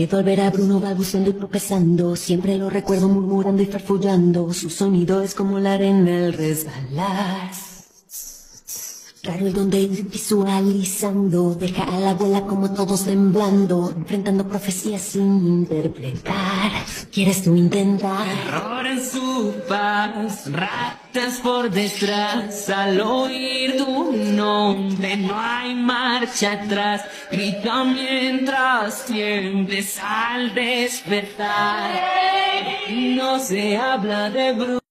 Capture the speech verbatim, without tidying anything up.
miedo al ver a Bruno balbuceando y tropezando. Siempre lo recuerdo murmurando y farfullando. Su sonido es como la arena al resbalar. Raro el donde ir visualizando. Deja a la abuela como todos temblando, enfrentando profecías sin interpretar. ¿Quieres tú intentar? Terror en su paz, ratas por detrás. Al oír tu nombre no hay marcha atrás. Grita mientras tiembles al despertar. No se habla de Bruno.